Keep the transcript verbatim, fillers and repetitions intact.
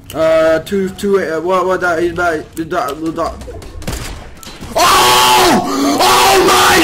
Uh, two, two, uh, what, what, that, he's about, the dot, the dot. Oh! Oh my